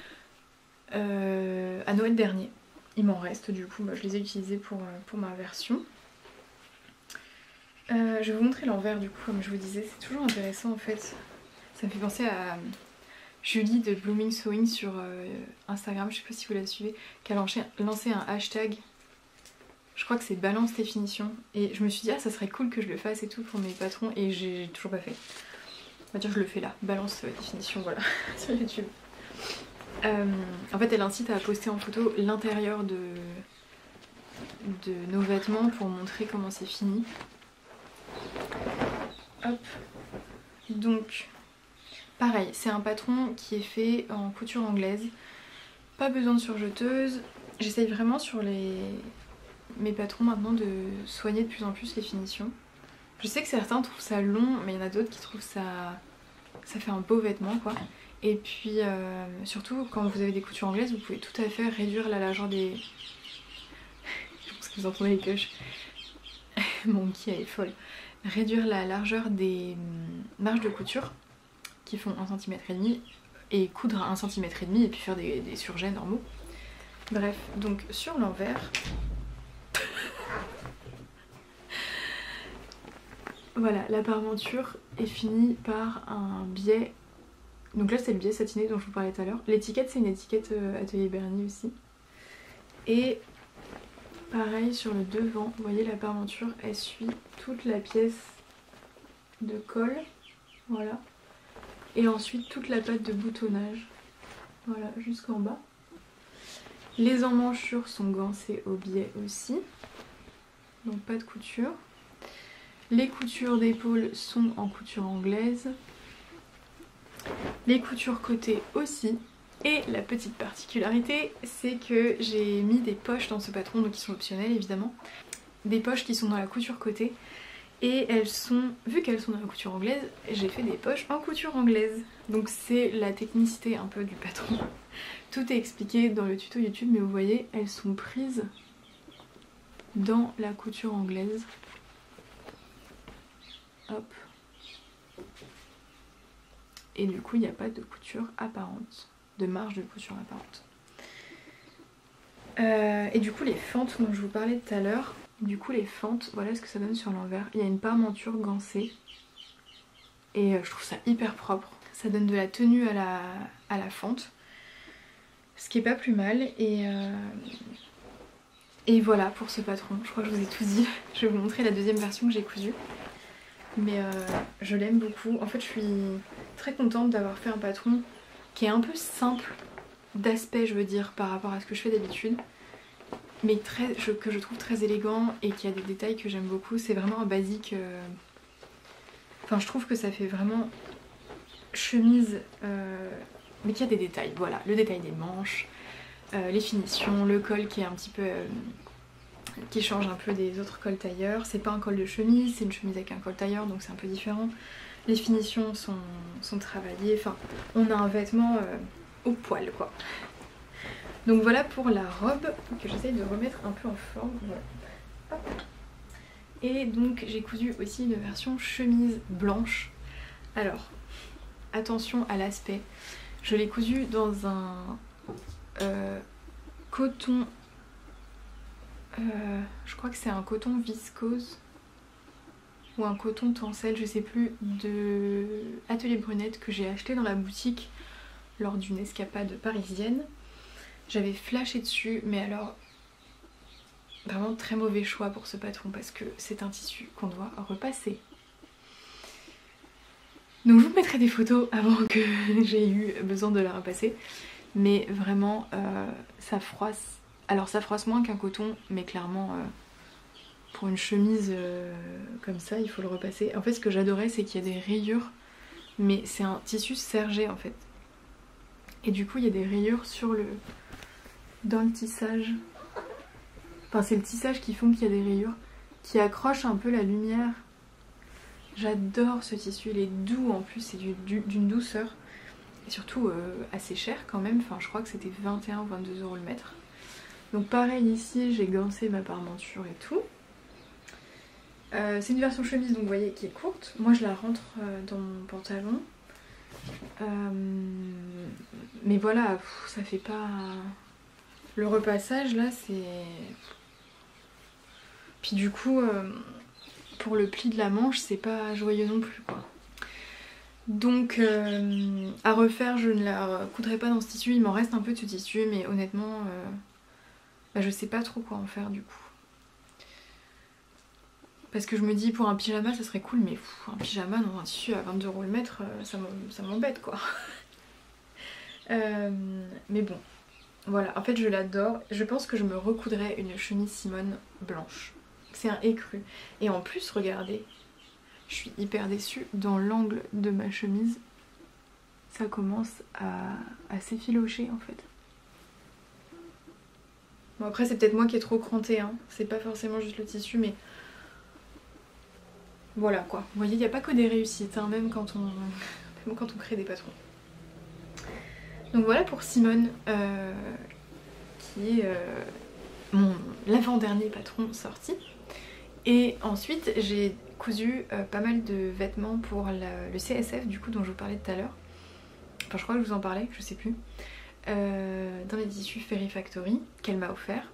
euh, à Noël dernier. Il m'en reste du coup, bah, je les ai utilisés pour, pour ma version. Euh, je vais vous montrer l'envers du coup, comme je vous disais, c'est toujours intéressant en fait. Ça me fait penser à Julie de Blooming Sewing sur euh, Instagram, je sais pas si vous la suivez, qui a lancé, lancé un hashtag, je crois que c'est balance tes finitions. Et je me suis dit ah ça serait cool que je le fasse et tout pour mes patrons et j'ai toujours pas fait. On va dire je le fais là, balance tes finitions, voilà, sur YouTube. Euh, en fait elle incite à poster en photo l'intérieur de, de nos vêtements pour montrer comment c'est fini. Hop. Donc, pareil, c'est un patron qui est fait en couture anglaise. Pas besoin de surjeteuse. J'essaye vraiment sur les... mes patrons maintenant de soigner de plus en plus les finitions. Je sais que certains trouvent ça long, mais il y en a d'autres qui trouvent ça... ça fait un beau vêtement quoi. Et puis, euh, surtout quand vous avez des coutures anglaises, vous pouvez tout à fait réduire la largeur des... Je pense que vous entendez les pioches. Mon qui est folle. Réduire la largeur des marges de couture qui font un centimètre et demi et coudre à un centimètre et demi et puis faire des, des surjets normaux. Bref, donc sur l'envers, voilà, la parmenture est finie par un biais. Donc là c'est le biais satiné dont je vous parlais tout à l'heure. L'étiquette c'est une étiquette euh, Atelier Berny aussi. Et pareil sur le devant, vous voyez la parmenture elle suit toute la pièce de colle, voilà, et ensuite toute la patte de boutonnage, voilà, jusqu'en bas. Les emmanchures sont gancées au biais aussi, donc pas de couture. Les coutures d'épaule sont en couture anglaise, les coutures côté aussi. Et la petite particularité, c'est que j'ai mis des poches dans ce patron, donc qui sont optionnelles évidemment. Des poches qui sont dans la couture côté. Et elles sont, vu qu'elles sont dans la couture anglaise, j'ai fait des poches en couture anglaise. Donc c'est la technicité un peu du patron. Tout est expliqué dans le tuto YouTube, mais vous voyez, elles sont prises dans la couture anglaise. Hop. Et du coup, il n'y a pas de couture apparente. De marge de couture apparente. Euh, et du coup les fentes dont je vous parlais tout à l'heure, du coup les fentes, voilà ce que ça donne sur l'envers. Il y a une parmenture gancée et euh, je trouve ça hyper propre. Ça donne de la tenue à la, à la fente, ce qui est pas plus mal. Et, euh, et voilà pour ce patron, je crois que je vous ai tout dit. Je vais vous montrer la deuxième version que j'ai cousue. Mais euh, je l'aime beaucoup. En fait je suis très contente d'avoir fait un patron qui est un peu simple d'aspect je veux dire par rapport à ce que je fais d'habitude, mais très, je, que je trouve très élégant et qui a des détails que j'aime beaucoup. C'est vraiment un basique, euh... enfin je trouve que ça fait vraiment chemise euh... mais qui a des détails, voilà, le détail des manches, euh, les finitions, le col qui est un petit peu euh... qui change un peu des autres cols tailleurs. C'est pas un col de chemise, c'est une chemise avec un col tailleur donc c'est un peu différent. Les finitions sont, sont travaillées, enfin on a un vêtement euh, au poil quoi. Donc voilà pour la robe que j'essaye de remettre un peu en forme. Voilà. Hop. Et donc j'ai cousu aussi une version chemise blanche. Alors attention à l'aspect. Je l'ai cousu dans un euh, coton, euh, je crois que c'est un coton viscose ou un coton tencel, je sais plus, de Atelier Brunette que j'ai acheté dans la boutique lors d'une escapade parisienne. J'avais flashé dessus, mais alors vraiment très mauvais choix pour ce patron parce que c'est un tissu qu'on doit repasser. Donc je vous mettrai des photos avant que j'ai eu besoin de la repasser. Mais vraiment euh, ça froisse. Alors ça froisse moins qu'un coton, mais clairement euh, pour une chemise euh, comme ça il faut le repasser. En fait ce que j'adorais c'est qu'il y a des rayures, mais c'est un tissu sergé en fait. Et du coup il y a des rayures sur le... dans le tissage. Enfin c'est le tissage qui font qu'il y a des rayures, qui accroche un peu la lumière. J'adore ce tissu, il est doux en plus, c'est d'une du, douceur. Et surtout euh, assez cher quand même, enfin je crois que c'était vingt et un ou vingt-deux euros le mètre. Donc pareil ici j'ai gancé ma parmenture et tout. Euh, c'est une version chemise donc vous voyez qui est courte. Moi je la rentre euh, dans mon pantalon. Euh, mais voilà, pff, ça fait pas... Le repassage là c'est... Puis du coup... Euh... pour le pli de la manche c'est pas joyeux non plus quoi. Donc euh, à refaire, je ne la coudrai pas dans ce tissu, il m'en reste un peu de ce tissu mais honnêtement euh, bah, je sais pas trop quoi en faire du coup. Parce que je me dis pour un pyjama ça serait cool mais pff, un pyjama dans un tissu à vingt-deux euros le mètre ça m'embête quoi. euh, mais bon, voilà, en fait je l'adore. Je pense que je me recoudrais une chemise Simone blanche. C'est un écru. Et en plus regardez, je suis hyper déçue, dans l'angle de ma chemise ça commence à, à s'effilocher en fait. Bon après c'est peut-être moi qui ai trop cranté, hein. C'est pas forcément juste le tissu mais voilà quoi. Vous voyez il n'y a pas que des réussites hein, même, quand on, même quand on crée des patrons. Donc voilà pour Simone euh, qui est euh, mon l'avant-dernier patron sorti. Et ensuite j'ai cousu euh, pas mal de vêtements pour la, le C S F du coup dont je vous parlais tout à l'heure. Enfin je crois que je vous en parlais, je sais plus. Euh, dans les tissus Fairy Factory qu'elle m'a offert.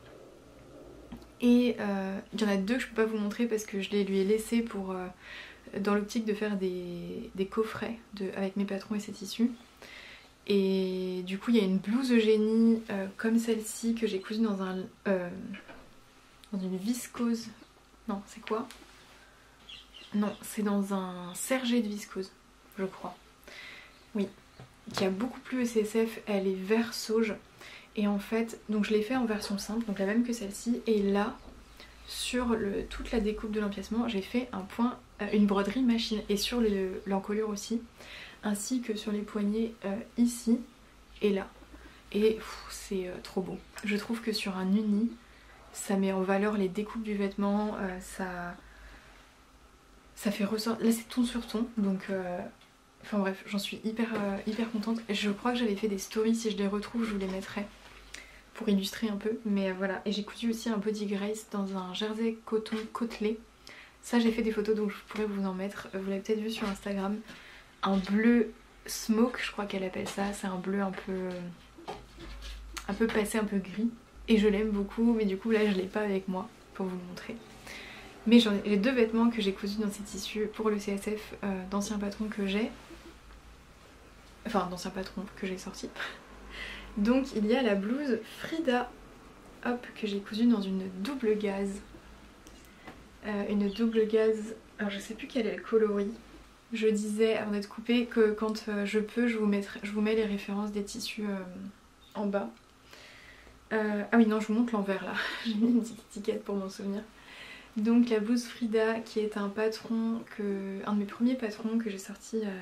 Et euh, il y en a deux que je peux pas vous montrer parce que je les lui ai laissés pour euh, dans l'optique de faire des, des coffrets de, avec mes patrons et ses tissus. Et du coup il y a une blouse Eugénie euh, comme celle-ci que j'ai cousue dans un euh, dans une viscose. Non c'est quoi? Non c'est dans un sergé de viscose je crois. Oui, qui a beaucoup plu au C S F, elle est vert sauge. Et en fait, donc je l'ai fait en version simple, donc la même que celle-ci. Et là, sur le, toute la découpe de l'empiècement, j'ai fait un point, euh, une broderie machine. Et sur l'encolure aussi, ainsi que sur les poignets euh, ici et là. Et c'est euh, trop beau. Je trouve que sur un uni, ça met en valeur les découpes du vêtement, euh, ça, ça fait ressortir. Là c'est ton sur ton, donc... Euh, enfin bref, j'en suis hyper, euh, hyper contente. Je crois que j'avais fait des stories, si je les retrouve, je vous les mettrai. Pour illustrer un peu, mais voilà. Et j'ai cousu aussi un Body Grace dans un jersey coton côtelé. Ça j'ai fait des photos donc je pourrais vous en mettre. Vous l'avez peut-être vu sur Instagram. Un bleu smoke, je crois qu'elle appelle ça. C'est un bleu un peu un peu passé, un peu gris. Et je l'aime beaucoup, mais du coup là je l'ai pas avec moi pour vous le montrer. Mais j'ai deux vêtements que j'ai cousus dans ces tissus pour le C S F euh, d'anciens patrons que j'ai. Enfin d'anciens patrons que j'ai sortis. Donc il y a la blouse Frida, hop, que j'ai cousue dans une double gaze. Euh, une double gaze, alors je sais plus quel est le coloris. Je disais avant d'être coupée que quand euh, je peux, je vous, mettrai, je vous mets les références des tissus euh, en bas. Euh, ah oui non, je vous montre l'envers là, j'ai mis une petite étiquette pour m'en souvenir. Donc la blouse Frida qui est un patron, que, un de mes premiers patrons que j'ai sorti il y a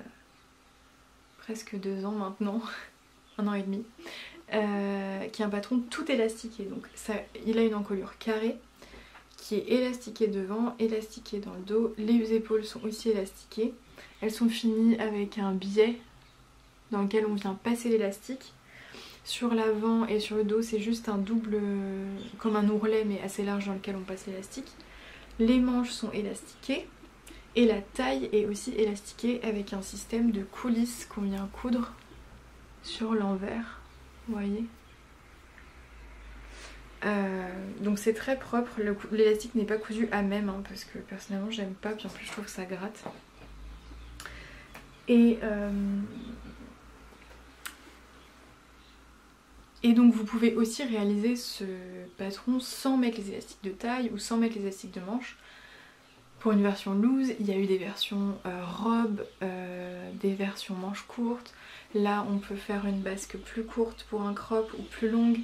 presque deux ans maintenant. Un an et demi, euh, qui est un patron tout élastiqué. Donc ça, il a une encolure carrée qui est élastiquée devant, élastiquée dans le dos. Les épaules sont aussi élastiquées. Elles sont finies avec un biais dans lequel on vient passer l'élastique. Sur l'avant et sur le dos, c'est juste un double, comme un ourlet mais assez large dans lequel on passe l'élastique. Les manches sont élastiquées et la taille est aussi élastiquée avec un système de coulisses qu'on vient coudre sur l'envers, vous voyez. Euh, donc c'est très propre, l'élastique n'est pas cousu à même hein, parce que personnellement j'aime pas, puis en plus je trouve que ça gratte. Et, euh, et donc vous pouvez aussi réaliser ce patron sans mettre les élastiques de taille ou sans mettre les élastiques de manche. Pour une version loose, il y a eu des versions euh, robes, euh, des versions manches courtes. Là on peut faire une basque plus courte pour un crop ou plus longue.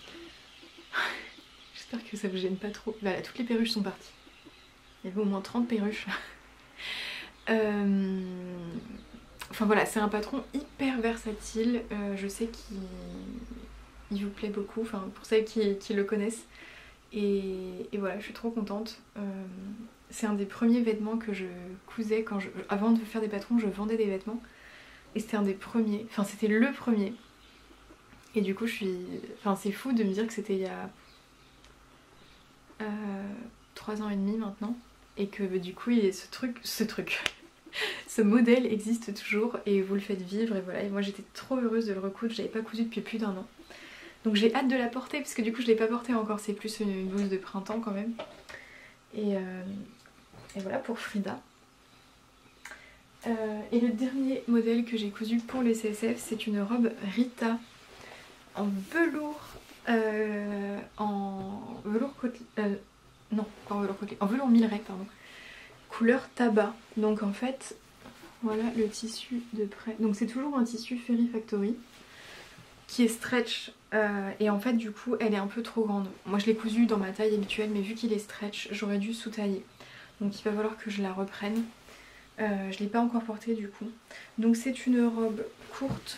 J'espère que ça vous gêne pas trop. Voilà, toutes les perruches sont parties. Il y avait au moins trente perruches. euh... Enfin voilà, c'est un patron hyper versatile. Euh, je sais qu'il vous plaît beaucoup, enfin pour celles qui, qui le connaissent. Et, et voilà, je suis trop contente. Euh... C'est un des premiers vêtements que je cousais quand je... Avant de faire des patrons, je vendais des vêtements. Et c'était un des premiers, enfin c'était le premier. Et du coup je suis... Enfin c'est fou de me dire que c'était il y a euh, trois ans et demi maintenant. Et que bah, du coup il y a ce truc, ce truc, ce modèle existe toujours et vous le faites vivre et voilà. Et moi j'étais trop heureuse de le recoudre, je l'avais pas cousu depuis plus d'un an. Donc j'ai hâte de la porter parce que du coup je l'ai pas portée encore, c'est plus une, une blouse de printemps quand même. Et, euh, et voilà pour Frida. Euh, et le dernier modèle que j'ai cousu pour les C S F, c'est une robe Rita en velours, euh, en velours côtelé, euh, non pas en velours côtelé, en velours millerais pardon, couleur tabac. Donc en fait, voilà le tissu de près. Donc c'est toujours un tissu Fairy Factory qui est stretch euh, et en fait du coup elle est un peu trop grande. Moi je l'ai cousu dans ma taille habituelle, mais vu qu'il est stretch, j'aurais dû sous-tailler. Donc il va falloir que je la reprenne. Euh, je ne l'ai pas encore portée du coup. Donc c'est une robe courte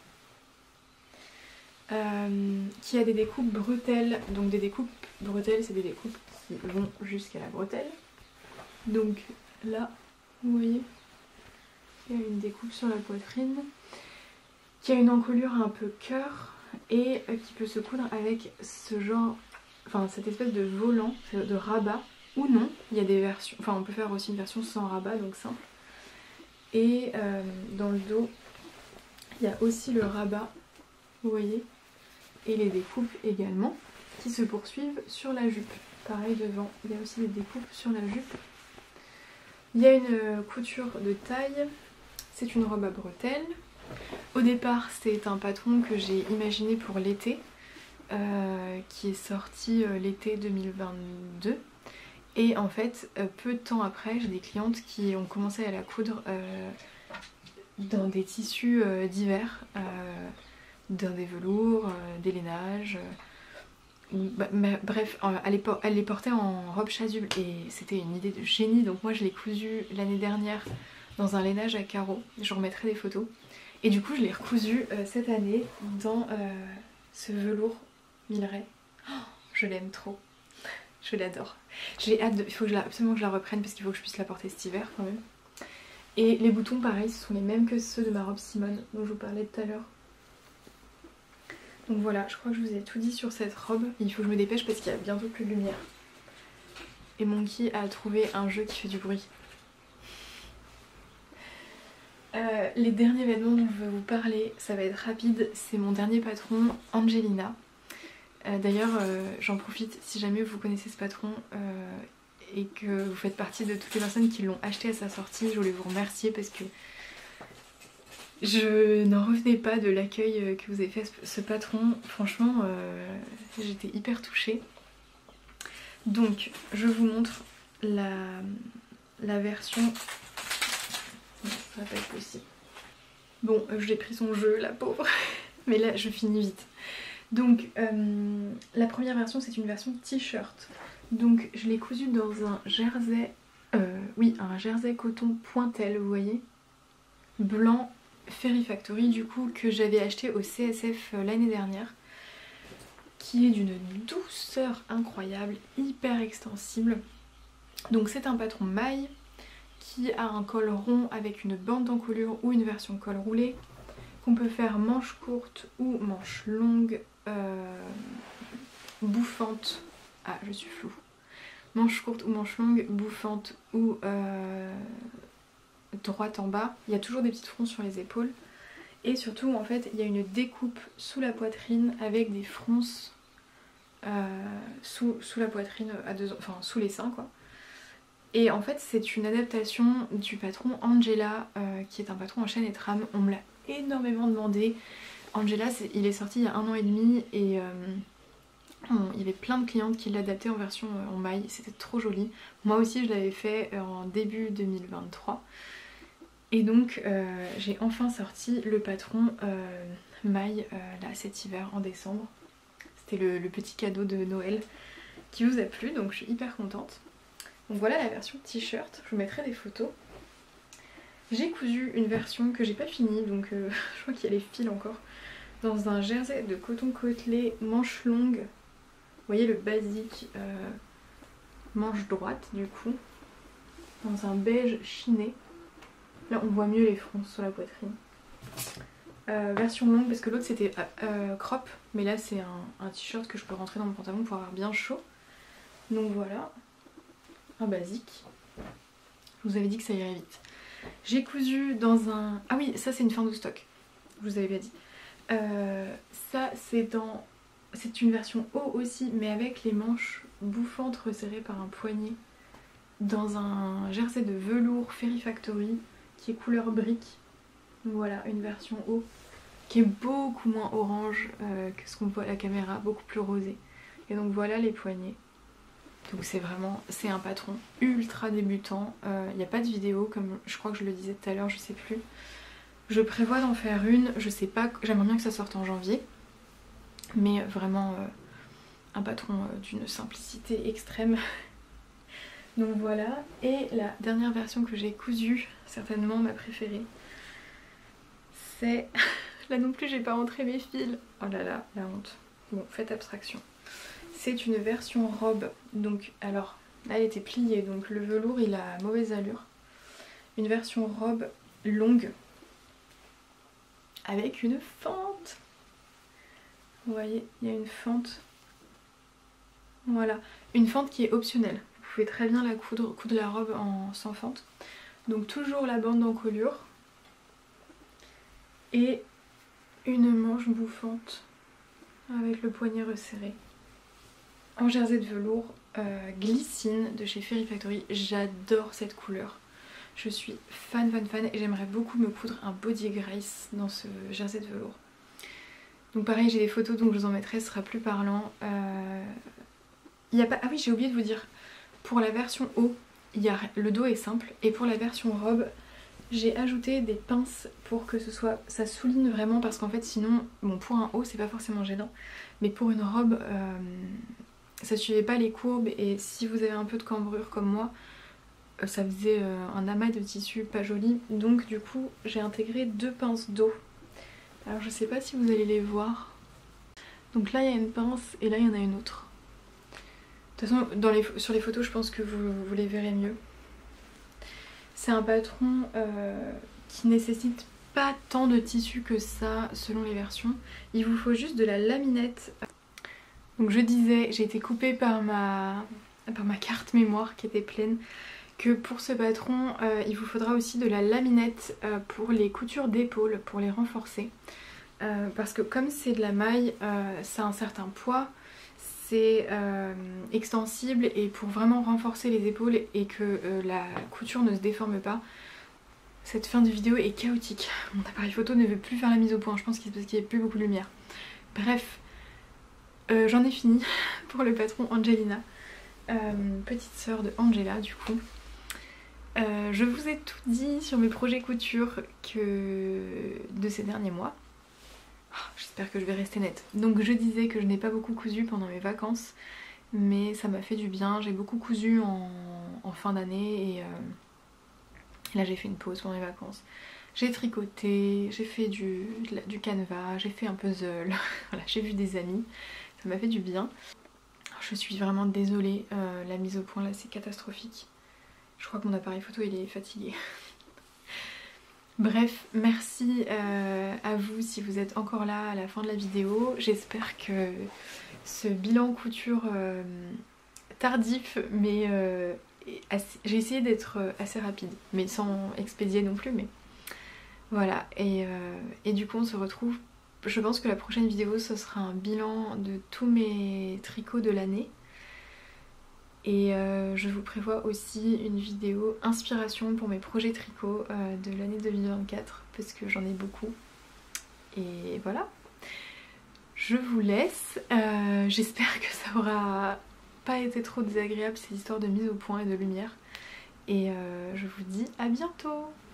euh, qui a des découpes bretelles. Donc des découpes bretelles, c'est des découpes qui vont jusqu'à la bretelle. Donc là, vous voyez, il y a une découpe sur la poitrine, qui a une encolure un peu cœur et euh, qui peut se coudre avec ce genre, enfin cette espèce de volant, de rabat. Ou non, il y a des versions, enfin on peut faire aussi une version sans rabat, donc simple. Et euh, dans le dos, il y a aussi le rabat, vous voyez, et les découpes également, qui se poursuivent sur la jupe. Pareil devant, il y a aussi des découpes sur la jupe. Il y a une couture de taille, c'est une robe à bretelles. Au départ, c'est un patron que j'ai imaginé pour l'été, euh, qui est sorti euh, l'été deux mille vingt-deux. Et en fait, euh, peu de temps après, j'ai des clientes qui ont commencé à la coudre euh, dans des tissus euh, divers, euh, dans des velours, euh, des lainages. Euh, bah, bah, bref, euh, elle, les elle les portait en robe chasuble et c'était une idée de génie. Donc moi, je l'ai cousu l'année dernière dans un lainage à carreaux. Je remettrai des photos. Et du coup, je l'ai recousu euh, cette année dans euh, ce velours millerais. Oh, je l'aime trop. Je l'adore. J'ai hâte de... Il faut que je la... absolument que je la reprenne parce qu'il faut que je puisse la porter cet hiver quand même. Et les boutons pareil, ce sont les mêmes que ceux de ma robe Simone dont je vous parlais tout à l'heure. Donc voilà, je crois que je vous ai tout dit sur cette robe. Il faut que je me dépêche parce qu'il y a bientôt plus de lumière. Et Monkey a trouvé un jeu qui fait du bruit. Euh, les derniers vêtements dont je vais vous parler, ça va être rapide. C'est mon dernier patron, Angelina. Euh, D'ailleurs, euh, j'en profite, si jamais vous connaissez ce patron euh, et que vous faites partie de toutes les personnes qui l'ont acheté à sa sortie, je voulais vous remercier parce que je n'en revenais pas de l'accueil que vous avez fait ce patron. Franchement, euh, j'étais hyper touchée. Donc, je vous montre la, la version... Non, ça va pas être possible. Bon, euh, j'ai pris son jeu, la pauvre. Mais là, je finis vite. Donc euh, la première version, c'est une version t-shirt. Donc je l'ai cousu dans un jersey, euh, oui, un jersey coton pointel, vous voyez, blanc Fairy Factory du coup, que j'avais acheté au C S F l'année dernière, qui est d'une douceur incroyable, hyper extensible. Donc c'est un patron maille qui a un col rond avec une bande d'encolure ou une version col roulé, qu'on peut faire manche courte ou manche longue, euh, bouffante, ah je suis floue, manche courte ou manche longue, bouffante ou euh, droite en bas. Il y a toujours des petites fronces sur les épaules et surtout en fait il y a une découpe sous la poitrine avec des fronces euh, sous, sous la poitrine, à deux, enfin sous les seins quoi. Et en fait c'est une adaptation du patron Angela euh, qui est un patron en chaîne et trame. On me l'a énormément demandé. Angela est, il est sorti il y a un an et demi et euh, on, il y avait plein de clientes qui l'adaptaient en version euh, en maille, c'était trop joli. Moi aussi je l'avais fait euh, en début deux mille vingt-trois et donc euh, j'ai enfin sorti le patron euh, maille euh, là cet hiver en décembre. C'était le, le petit cadeau de Noël qui vous a plu, donc je suis hyper contente. Donc voilà la version t-shirt, je vous mettrai des photos. J'ai cousu une version que j'ai pas finie, donc euh, je crois qu'il y a les fils encore, dans un jersey de coton côtelé manche longue. Vous voyez le basique euh, manche droite du coup, dans un beige chiné. Là on voit mieux les fronces sur la poitrine. Euh, version longue parce que l'autre c'était euh, crop, mais là c'est un, un t-shirt que je peux rentrer dans mon pantalon pour avoir bien chaud. Donc voilà, un basique. Je vous avais dit que ça irait vite. J'ai cousu dans un... Ah oui, ça c'est une fin de stock, je vous avais bien dit. Euh, ça c'est dans... C'est une version haut aussi, mais avec les manches bouffantes resserrées par un poignet dans un jersey de velours Fairy Factory qui est couleur brique. Donc voilà, une version haut qui est beaucoup moins orange euh, que ce qu'on voit à la caméra, beaucoup plus rosé. Et donc voilà les poignets. Donc c'est vraiment, c'est un patron ultra débutant. Il euh, n'y a pas de vidéo, comme je crois que je le disais tout à l'heure, je sais plus. Je prévois d'en faire une, je sais pas, j'aimerais bien que ça sorte en janvier. Mais vraiment euh, un patron euh, d'une simplicité extrême. Donc voilà, et la dernière version que j'ai cousue, certainement ma préférée, c'est... Là non plus j'ai pas rentré mes fils. Oh là là, la honte. Bon, faites abstraction. C'est une version robe, donc alors là elle était pliée, donc le velours il a mauvaise allure. Une version robe longue avec une fente. Vous voyez, il y a une fente. Voilà, une fente qui est optionnelle. Vous pouvez très bien la coudre, coudre la robe en sans fente. Donc toujours la bande d'encolure et une manche bouffante avec le poignet resserré. En jersey de velours euh, glycine de chez Fairy Factory. J'adore cette couleur. Je suis fan fan fan et j'aimerais beaucoup me coudre un body grace dans ce jersey de velours. Donc pareil, j'ai des photos donc je vous en mettrai, ce sera plus parlant. Euh... Il y a pas... Ah oui, j'ai oublié de vous dire, pour la version haut, il y a... le dos est simple et pour la version robe, j'ai ajouté des pinces pour que ce soit, ça souligne vraiment parce qu'en fait sinon, bon pour un haut c'est pas forcément gênant, mais pour une robe, euh, ça suivait pas les courbes et si vous avez un peu de cambrure comme moi, euh, ça faisait euh, un amas de tissu pas joli. Donc du coup j'ai intégré deux pinces d'eau. Alors je sais pas si vous allez les voir. Donc là il y a une pince et là il y en a une autre. De toute façon dans les, sur les photos je pense que vous, vous les verrez mieux. C'est un patron euh, qui nécessite pas tant de tissu que ça selon les versions. Il vous faut juste de la laminette. Donc je disais, j'ai été coupée par ma, par ma carte mémoire qui était pleine, que pour ce patron euh, il vous faudra aussi de la laminette euh, pour les coutures d'épaule, pour les renforcer. Euh, parce que comme c'est de la maille, euh, ça a un certain poids. C'est euh, extensible et pour vraiment renforcer les épaules et que euh, la couture ne se déforme pas. Cette fin de vidéo est chaotique. Mon appareil photo ne veut plus faire la mise au point, je pense que c'est parce qu'il n'y a plus beaucoup de lumière. Bref, euh, j'en ai fini pour le patron Angelina, euh, petite sœur de Angela du coup. Euh, je vous ai tout dit sur mes projets couture que de ces derniers mois. J'espère que je vais rester nette. Donc je disais que je n'ai pas beaucoup cousu pendant mes vacances, mais ça m'a fait du bien. J'ai beaucoup cousu en, en fin d'année et euh, là j'ai fait une pause pendant mes vacances. J'ai tricoté, j'ai fait du, du canevas, j'ai fait un puzzle, voilà, j'ai vu des amis, ça m'a fait du bien. Alors, je suis vraiment désolée, euh, la mise au point là c'est catastrophique. Je crois que mon appareil photo il est fatigué. Bref, merci euh, à vous si vous êtes encore là à la fin de la vidéo. J'espère que ce bilan couture euh, tardif, mais euh, j'ai essayé d'être assez rapide, mais sans expédier non plus, mais voilà. Et, euh, et du coup on se retrouve, je pense que la prochaine vidéo ce sera un bilan de tous mes tricots de l'année. Et euh, je vous prévois aussi une vidéo inspiration pour mes projets tricot euh, de l'année deux mille vingt-quatre parce que j'en ai beaucoup. Et voilà. Je vous laisse. Euh, J'espère que ça aura pas été trop désagréable ces histoires de mise au point et de lumière. Et euh, je vous dis à bientôt.